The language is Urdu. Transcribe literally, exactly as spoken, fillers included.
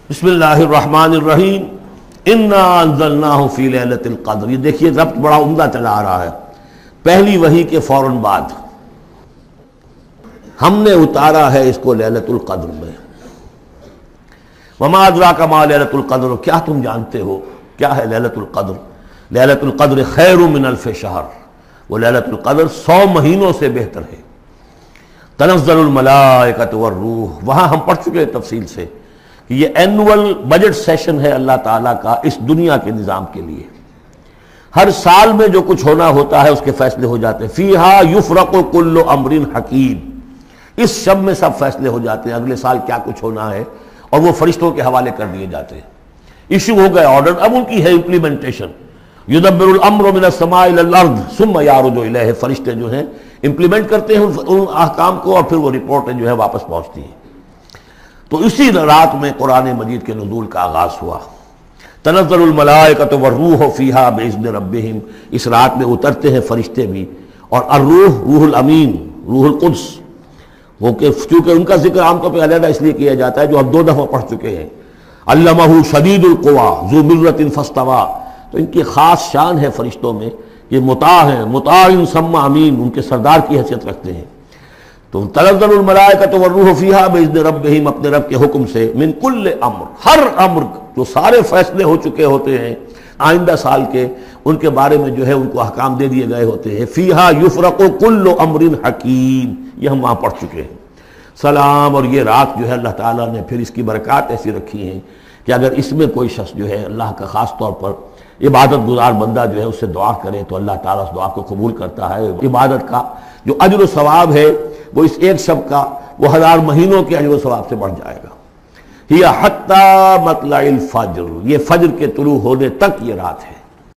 بسم اللہ الرحمن الرحیم انا انزلناہ فی لیلۃ القدر. یہ دیکھیے ضبط بڑا عمدہ چلا آ رہا ہے. پہلی وحی کے فوراً بعد ہم نے اتارا ہے اس کو لیلۃ القدر میں. وما ادراک ما لیلۃ القدر, کیا تم جانتے ہو کیا ہے لیلۃ القدر؟ لیلۃ القدر خیر من الف شہر, وہ لیلۃ القدر سو مہینوں سے بہتر ہے. تنزل الملائکۃ والروح, وہاں ہم پڑھ چکے ہیں تفصیل سے کہ یہ اینول بجٹ سیشن ہے اللہ تعالیٰ کا اس دنیا کے نظام کے لیے. ہر سال میں جو کچھ ہونا ہوتا ہے اس کے فیصلے ہو جاتے ہیں. فیہا یفرق کل امر حکیم, اس شب میں سب فیصلے ہو جاتے ہیں اگلے سال کیا کچھ ہونا ہے, اور وہ فرشتوں کے حوالے کر دیے جاتے ہیں. ایشو ہو گئے آرڈر, اب ان کی ہے امپلیمنٹیشن. یدبر الامر من السماء الى الارض ثم یعرج الیہ, فرشتے جو ہیں امپلیمنٹ کرتے ہیں ان احکام کو, اور پھر وہ رپورٹیں جو ہے واپس پہنچتی ہیں. تو اسی رات میں قرآن مجید کے نزول کا آغاز ہوا. تنزل الملائکۃ والروح فیہا باذن ربہم, اس رات میں اترتے ہیں فرشتے بھی, اور الروح روح الامین روح القدس, وہ کہ چونکہ ان کا ذکر عام طور پہ علیحدہ اس لیے کیا جاتا ہے جو ہم دو دفعہ پڑھ چکے ہیں. علمہ شدید القویٰ ذو مرۃ فاستویٰ, تو ان کی خاص شان ہے فرشتوں میں, یہ مطاع ہیں, مطاع ثم امین, ان کے سردار کی حیثیت رکھتے ہیں. تو تنزل الملائکۃ والروح فیہا باذن ربہم, اپنے رب کے حکم سے, من کل امر, ہر امر, جو سارے فیصلے ہو چکے ہوتے ہیں آئندہ سال کے, ان کے بارے میں جو ہے ان کو احکام دے دیے گئے ہوتے ہیں. فیہا یفرق کل امر حکیم, یہ ہم وہاں پڑھ چکے ہیں. سلام, اور یہ رات جو ہے اللہ تعالیٰ نے پھر اس کی برکات ایسی رکھی ہیں کہ اگر اس میں کوئی شخص جو ہے اللہ کا خاص طور پر عبادت گزار بندہ جو ہے اس سے دعا کرے تو اللہ تعالیٰ اس دعا کو قبول کرتا ہے. عبادت کا جو اجر و ثواب ہے وہ اس ایک شب کا وہ ہزار مہینوں کے اجر و ثواب سے بڑھ جائے گا. ہی حتی مطلع الفجر, یہ فجر کے طلوع ہونے تک یہ رات ہے.